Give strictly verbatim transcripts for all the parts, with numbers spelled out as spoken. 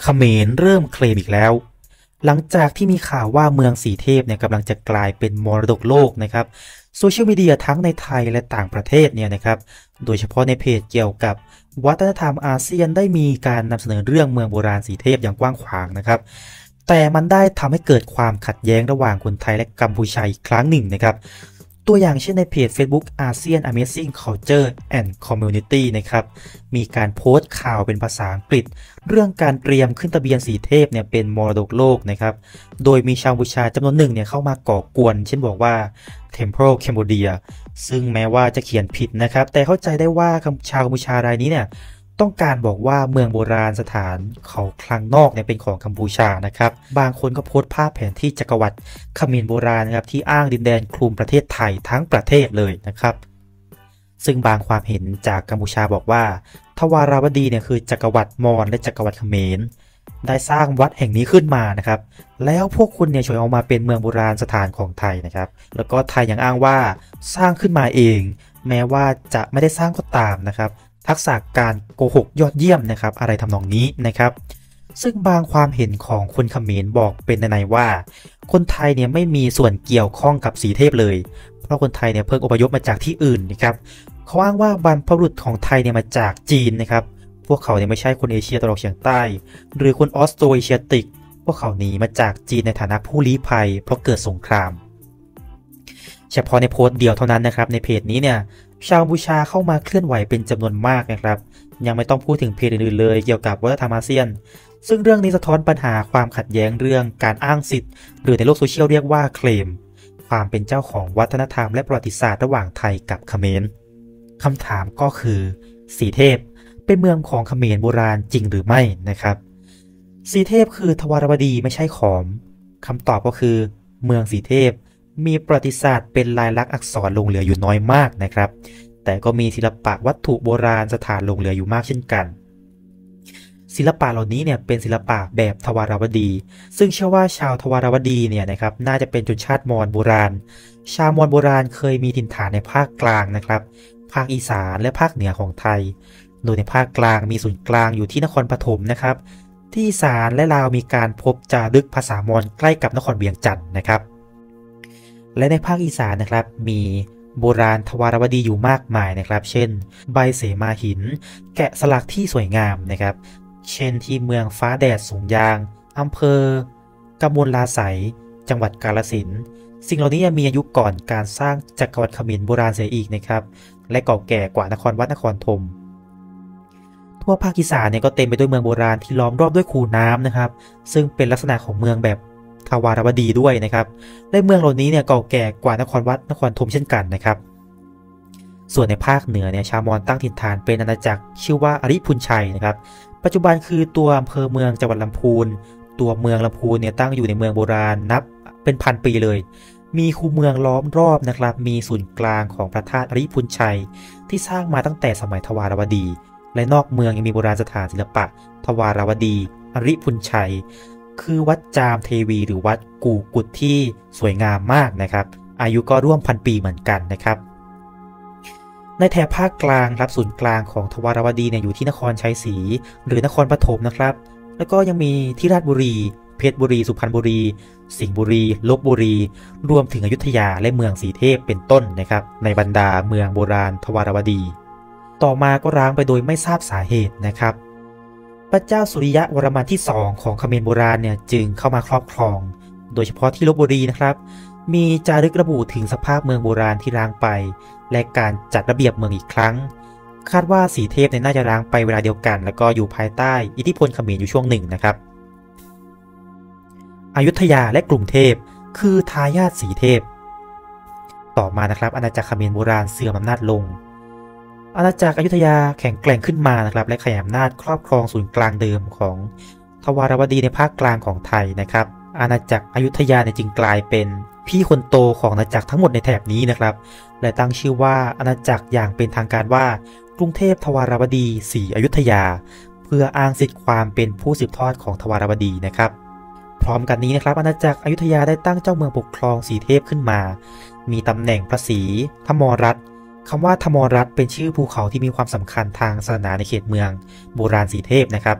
เขมรเริ่มเคลมอีกแล้วหลังจากที่มีข่าวว่าเมืองสีเทพเนี่ยกำลังจะกลายเป็นมรดกโลกนะครับโซเชียลมีเดียทั้งในไทยและต่างประเทศเนี่ยนะครับโดยเฉพาะในเพจเกี่ยวกับวัฒนธรรมอาเซียนได้มีการนำเสนอเรื่องเมืองโบราณสีเทพอย่างกว้างขวางนะครับแต่มันได้ทำให้เกิดความขัดแย้งระหว่างคนไทยและกัมพูชาอีกครั้งหนึ่งนะครับตัวอย่างเช่นในเพจ Facebook ASEAN Amazing Culture and Community นะครับมีการโพสต์ข่าวเป็นภาษาอังกฤษเรื่องการเตรียมขึ้นทะเบียนสีเทพเนี่ยเป็นมรดกโลกนะครับโดยมีชาวกัมพูชาจำนวนหนึ่งเนี่ยเข้ามาก่อกวนเช่นบอกว่า Temple Cambodia ซึ่งแม้ว่าจะเขียนผิดนะครับแต่เข้าใจได้ว่าชาวกัมพูชารายนี้เนี่ยต้องการบอกว่าเมืองโบราณสถานเขาคลังนอกเนี่ยเป็นของกัมพูชานะครับบางคนก็โพสต์ภาพแผนที่จักรวรรดิเขมรโบราณนะครับที่อ้างดินแดนคลุมประเทศไทยทั้งประเทศเลยนะครับซึ่งบางความเห็นจากกัมพูชาบอกว่าทวาราวดีเนี่ยคือจักรวรรดิมอญและจักรวรรดิเขมรได้สร้างวัดแห่งนี้ขึ้นมานะครับแล้วพวกคุณเนี่ยช่วยเอามาเป็นเมืองโบราณสถานของไทยนะครับแล้วก็ไทยยังอ้างว่าสร้างขึ้นมาเองแม้ว่าจะไม่ได้สร้างก็ตามนะครับทักษะการโกหกยอดเยี่ยมนะครับอะไรทำนองนี้นะครับซึ่งบางความเห็นของคนเขมรบอกเป็นในๆว่าคนไทยเนี่ยไม่มีส่วนเกี่ยวข้องกับสีเทพเลยเพราะคนไทยเนี่ยเพิ่งอพยพมาจากที่อื่นนะครับเขาอ้างว่าบรรพบุรุษของไทยเนี่ยมาจากจีนนะครับพวกเขาเนี่ยไม่ใช่คนเอเชียตะวันออกเฉียงใต้หรือคนออสโตรเอเชียติกพวกเขาหนีมาจากจีนในฐานะผู้ลี้ภัยเพราะเกิดสงครามเฉพาะในโพสต์เดียวเท่านั้นนะครับในเพจนี้เนี่ยชาวกัมพูชาเข้ามาเคลื่อนไหวเป็นจำนวนมากนะครับยังไม่ต้องพูดถึงเพจอื่นๆเลยเกี่ยวกับวัฒนธรรมอาเซียนซึ่งเรื่องนี้สะท้อนปัญหาความขัดแย้งเรื่องการอ้างสิทธิ์หรือในโลกโซเชียลเรียกว่าเคลมความเป็นเจ้าของวัฒนธรรมและประวัติศาสตร์ระหว่างไทยกับเขมรคำถามก็คือสีเทพเป็นเมืองของเขมรโบราณจริงหรือไม่นะครับสีเทพคือทวารวดีไม่ใช่ขอมคำตอบก็คือเมืองสีเทพมีประวัติศาสตร์เป็นลายลักษณ์อักษรหลงเหลืออยู่น้อยมากนะครับแต่ก็มีศิลปะวัตถุโบราณสถานหลงเหลืออยู่มากเช่นกันศิลปะเหล่านี้เนี่ยเป็นศิลปะแบบทวารวดีซึ่งเชื่อว่าชาวทวารวดีเนี่ยนะครับน่าจะเป็นชนชาติมอญโบราณชาวมอญโบราณเคยมีถิ่นฐานในภาคกลางนะครับภาคอีสานและภาคเหนือของไทยโดยในภาคกลางมีศูนย์กลางอยู่ที่นครปฐมนะครับที่อีสานและลาวมีการพบจารึกภาษามอญใกล้กับนครเวียงจันทร์นะครับและในภาคอีสานนะครับมีโบราณทวารวดีอยู่มากมายนะครับเช่นใบเสมาหินแกะสลักที่สวยงามนะครับเช่นที่เมืองฟ้าแดดสูงยางอำเภอกำมลลาไสยจังหวัดกาฬสินธุ์สิ่งเหล่านี้มีอายุก่อนการสร้างจักรวรรดิเขมรโบราณเสียอีกนะครับและเก่าแก่กว่านครวัดนครธมทั่วภาคอีสานเนี่ยก็เต็มไปด้วยเมืองโบราณที่ล้อมรอบด้วยคูน้ำนะครับซึ่งเป็นลักษณะของเมืองแบบทวารวดีด้วยนะครับและเมืองเหล่านี้เนี่ยเก่าแก่กว่านครวัดนครธมเช่นกันนะครับส่วนในภาคเหนือเนี่ยชาวมอญตั้งถิ่นฐานเป็นอาณาจักรชื่อว่าอริพุนชัยนะครับปัจจุบันคือตัวอำเภอเมืองจังหวัดลำพูนตัวเมืองลำพูนเนี่ยตั้งอยู่ในเมืองโบราณนับเป็นพันปีเลยมีคูเมืองล้อมรอบนะครับมีศูนย์กลางของพระธาตุอริพุนชัยที่สร้างมาตั้งแต่สมัยทวารวดีและนอกเมืองยังมีโบราณสถานศิลปะทวารวดีอริพุนชัยคือวัดจามเทวีหรือวัดกูกุดที่สวยงามมากนะครับอายุก็ร่วมพันปีเหมือนกันนะครับในแถบภาคกลางครับศูนย์กลางของทวารวดีเนี่ยอยู่ที่นครชัยศรีหรือนครปฐมนะครับแล้วก็ยังมีที่ราชบุรีเพชรบุรีสุพรรณบุรีสิงห์บุรีลพบุรีรวมถึงอยุธยาและเมืองสีเทพเป็นต้นนะครับในบรรดาเมืองโบราณทวารวดีต่อมาก็ร้างไปโดยไม่ทราบสาเหตุนะครับพระเจ้าสุริยะวรมันที่สองของเขมรโบราณเนี่ยจึงเข้ามาครอบครองโดยเฉพาะที่ลพบุรีนะครับมีจารึกระบุถึงสภาพเมืองโบราณที่ร้างไปและการจัดระเบียบเมืองอีกครั้งคาดว่าสีเทพเนี่ยน่าจะร้างไปเวลาเดียวกันแล้วก็อยู่ภายใต้อิทธิพลเขมรอยู่ช่วงหนึ่งนะครับอยุธยาและกรุงเทพคือทายาทสีเทพต่อมานะครับอาณาจักรเขมรโบราณเสื่อมอำนาจลงอาณาจักรอยุธยาแข็งแกร่งขึ้นมานะครับและขยายอำนาจครอบครองศูนย์กลางเดิมของทวารวดีในภาคกลางของไทยนะครับอาณาจักรอยุธยาเนี่ยจึงกลายเป็นพี่คนโตของอาณาจักรทั้งหมดในแถบนี้นะครับและตั้งชื่อว่าอาณาจักรอย่างเป็นทางการว่ากรุงเทพทวารวดีศรีอยุธยาเพื่ออ้างสิทธิความเป็นผู้สืบทอดของทวารวดีนะครับพร้อมกันนี้นะครับอาณาจักรอยุธยาได้ตั้งเจ้าเมืองปกครองสีเทพขึ้นมามีตำแหน่งพระศรีธมรัตน์คำว่าธมรัตน์เป็นชื่อภูเขาที่มีความสำคัญทางศาสนาในเขตเมืองโบราณสีเทพนะครับ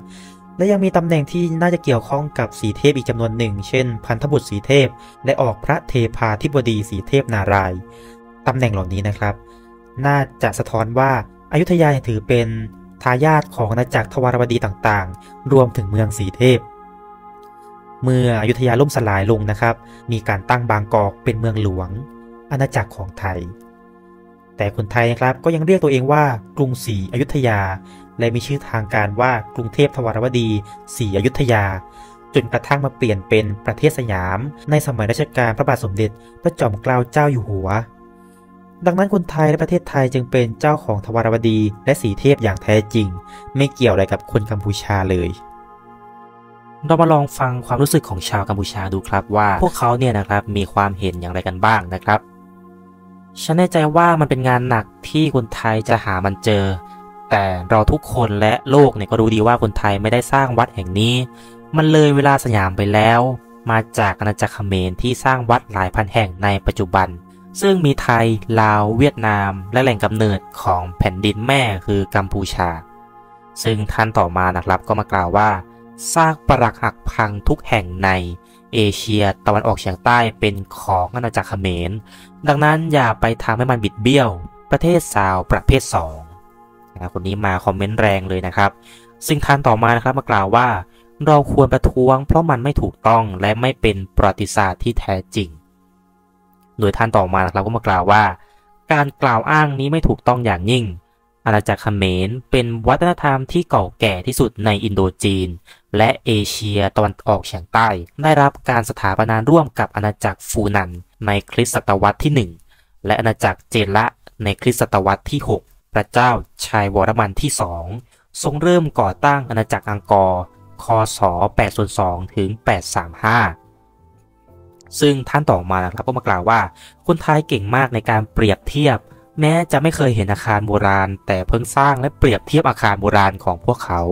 และยังมีตำแหน่งที่น่าจะเกี่ยวข้องกับสีเทพอีกจำนวนหนึ่งเช่นพันธบุตรสีเทพและออกพระเทพาธิบดีสีเทพนารายณ์ตำแหน่งเหล่านี้นะครับน่าจะสะท้อนว่าอยุธยาถือเป็นทายาทของอาณาจักรทวารวดีต่างๆรวมถึงเมืองสีเทพเมื่ออยุธยาล่มสลายลงนะครับมีการตั้งบางกอกเป็นเมืองหลวงอาณาจักรของไทยแต่คนไทยนะครับก็ยังเรียกตัวเองว่ากรุงศรีอยุธยาและมีชื่อทางการว่ากรุงเทพทวารวดีศรีอยุธยาจนกระทั่งมาเปลี่ยนเป็นประเทศสยามในสมัยรัชกาลพระบาทสมเด็จพระจอมเกล้าเจ้าอยู่หัวดังนั้นคนไทยและประเทศไทยจึงเป็นเจ้าของทวารวดีและศรีเทพอย่างแท้จริงไม่เกี่ยวอะไรกับคนกัมพูชาเลยเรามาลองฟังความรู้สึกของชาวกัมพูชาดูครับว่าพวกเขาเนี่ยนะครับมีความเห็นอย่างไรกันบ้างนะครับฉันแน่ใจว่ามันเป็นงานหนักที่คนไทยจะหามันเจอแต่เราทุกคนและโลกเนี่ยก็รู้ดีว่าคนไทยไม่ได้สร้างวัดแห่งนี้มันเลยเวลาสยามไปแล้วมาจากอาณาจักรเขมรที่สร้างวัดหลายพันแห่งในปัจจุบันซึ่งมีไทยลาวเวียดนามและแหล่งกำเนิดของแผ่นดินแม่คือกัมพูชาซึ่งท่านต่อมานะครับก็มากล่าวว่าซากปรักหักพังทุกแห่งในเอเชียตะวันออกเฉียงใต้เป็นของอาณาจักรเขมรดังนั้นอย่าไปทำให้มันบิดเบี้ยวประเทศซาวประเภทสองนะคนนี้มาคอมเมนต์แรงเลยนะครับซึ่งท่านต่อมานะครับมากล่าวว่าเราควรประท้วงเพราะมันไม่ถูกต้องและไม่เป็นประวัติศาสตร์ที่แท้จริงโดยท่านต่อมานะครับก็มากล่าวว่าการกล่าวอ้างนี้ไม่ถูกต้องอย่างยิ่งอาณาจักรเขมรเป็นวัฒนธรรมที่เก่าแก่ที่สุดในอินโดจีนและเอเชียตะวันออกเฉียงใต้ได้รับการสถาปนาร่วมกับอาณาจักรฟูนันในคริสตศตวรรษที่หนึ่งและอาณาจักรเจละในคริสตศตวรรษที่หกพระเจ้าชัยวรมันที่สองทรงเริ่มก่อตั้งอาณาจักรอังกอร์คศแปดศูนย์สองถึงแปดสามห้าซึ่งท่านต่อมานะครับก็มากล่าวว่าคนไทยเก่งมากในการเปรียบเทียบแม้จะไม่เคยเห็นอาคารโบราณแต่เพิ่งสร้างและเปรียบเทียบอาคารโบราณของพวกเขา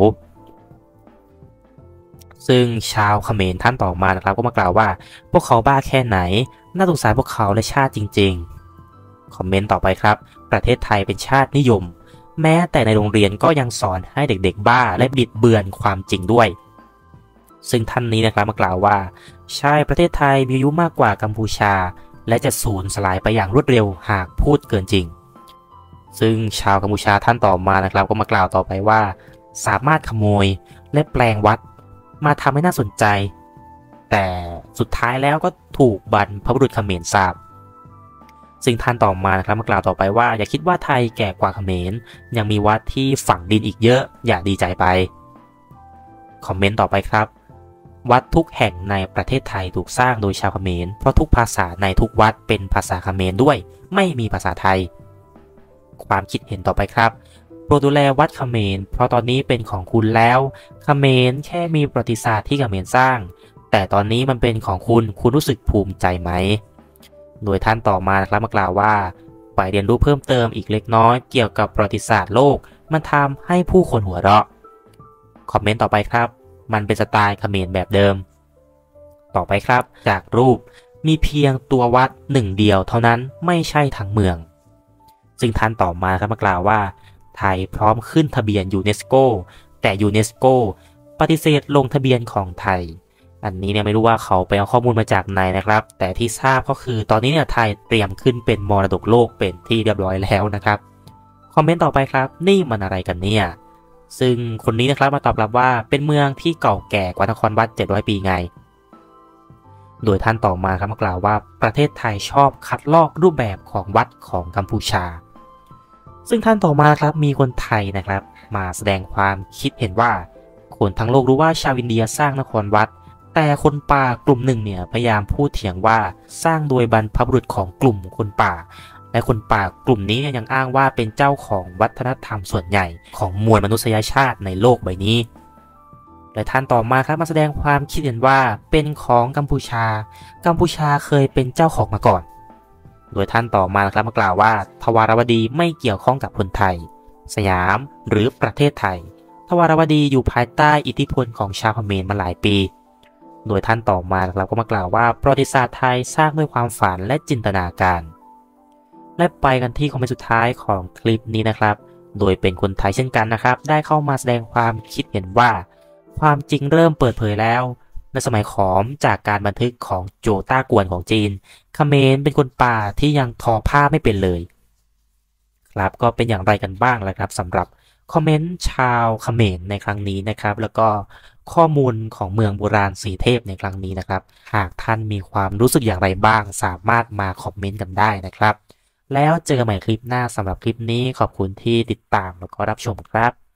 ซึ่งชาวเขมรท่านต่อมานะครับก็มากล่าวว่าพวกเขาบ้าแค่ไหนน่าสงสารพวกเขาและชาติจริงๆคอมเมนต์ต่อไปครับประเทศไทยเป็นชาตินิยมแม้แต่ในโรงเรียนก็ยังสอนให้เด็กๆบ้าและบิดเบือนความจริงด้วยซึ่งท่านนี้นะครับมากล่าวว่าใช่ประเทศไทยมีอายุมากกว่ากัมพูชาและจะสูญสลายไปอย่างรวดเร็วหากพูดเกินจริงซึ่งชาวกัมพูชาท่านต่อมานะครับก็มากล่าวต่อไปว่าสามารถขโมยและแปลงวัดมาทำให้น่าสนใจแต่สุดท้ายแล้วก็ถูกบรรพบุรุษเขมรทราบซึ่งท่านต่อมานะครับมากล่าวต่อไปว่าอย่าคิดว่าไทยแก่กว่าเขมรยังมีวัดที่ฝังดินอีกเยอะอย่าดีใจไปคอมเมนต์ต่อไปครับวัดทุกแห่งในประเทศไทยถูกสร้างโดยชาวเขมรเพราะทุกภาษาในทุกวัดเป็นภาษาเขมรด้วยไม่มีภาษาไทยความคิดเห็นต่อไปครับโปรดดูแลวัดเขมรเพราะตอนนี้เป็นของคุณแล้วเขมรแค่มีประวัติศาสตร์ที่เขมรสร้างแต่ตอนนี้มันเป็นของคุณคุณรู้สึกภูมิใจไหมโดยท่านต่อมานะครับมากล่าวว่าไปเรียนรู้เพิ่มเติมอีกเล็กน้อยเกี่ยวกับประวัติศาสตร์โลกมันทำให้ผู้คนหัวเราะคอมเมนต์ต่อไปครับมันเป็นสไตล์เขมรแบบเดิมต่อไปครับจากรูปมีเพียงตัววัดหนึ่งเดียวเท่านั้นไม่ใช่ทั้งเมืองซึ่งท่านต่อมาครับมากล่าวว่าไทยพร้อมขึ้นทะเบียนยูเนสโกแต่ยูเนสโกปฏิเสธลงทะเบียนของไทยอันนี้เนี่ยไม่รู้ว่าเขาไปเอาข้อมูลมาจากไหนนะครับแต่ที่ทราบก็คือตอนนี้เนี่ยไทยเตรียมขึ้นเป็นมรดกโลกเป็นที่เรียบร้อยแล้วนะครับคอมเมนต์ต่อไปครับนี่มันอะไรกันเนี่ยซึ่งคนนี้นะครับมาตอบรับว่าเป็นเมืองที่เก่าแก่กว่านครวัดเจ็ดร้อยปีไงโดยท่านต่อมาครับมากล่าวว่าประเทศไทยชอบคัดลอกรูปแบบของวัดของกัมพูชาซึ่งท่านต่อมาครับมีคนไทยนะครับมาแสดงความคิดเห็นว่าคนทั้งโลกรู้ว่าชาวอินเดียสร้างนครวัดแต่คนป่ากลุ่มหนึ่งเนี่ยพยายามพูดเถียงว่าสร้างโดยบรรพบุรุษของกลุ่มคนป่าและคนป่ากลุ่มนี้ยังอ้างว่าเป็นเจ้าของวัฒนธรรมส่วนใหญ่ของมวลมนุษยชาติในโลกใบนี้และท่านต่อมาครับมาแสดงความคิดเห็นว่าเป็นของกัมพูชากัมพูชาเคยเป็นเจ้าของมาก่อนโดยท่านต่อมาครับมากล่าวว่าทวารวดีไม่เกี่ยวข้องกับคนไทยสยามหรือประเทศไทยทวารวดีอยู่ภายใต้อิทธิพลของชาวเขมรมาหลายปีโดยท่านต่อมาเราก็มากล่าวว่าประวัติศาสตร์ไทยสร้างด้วยความฝันและจินตนาการและไปกันที่คอมเมนต์สุดท้ายของคลิปนี้นะครับโดยเป็นคนไทยเช่นกันนะครับได้เข้ามาแสดงความคิดเห็นว่าความจริงเริ่มเปิดเผยแล้วในสมัยขอมจากการบันทึกของโจต้ากวนของจีนเขมรเป็นคนป่าที่ยังทอผ้าไม่เป็นเลยครับก็เป็นอย่างไรกันบ้างล่ะครับสำหรับคอมเมนต์ชาวเขมรในครั้งนี้นะครับแล้วก็ข้อมูลของเมืองโบราณสีเทพในครั้งนี้นะครับหากท่านมีความรู้สึกอย่างไรบ้างสามารถมาคอมเมนต์กันได้นะครับแล้วเจอกันใหม่คลิปหน้าสำหรับคลิปนี้ขอบคุณที่ติดตามแล้วก็รับชมครับ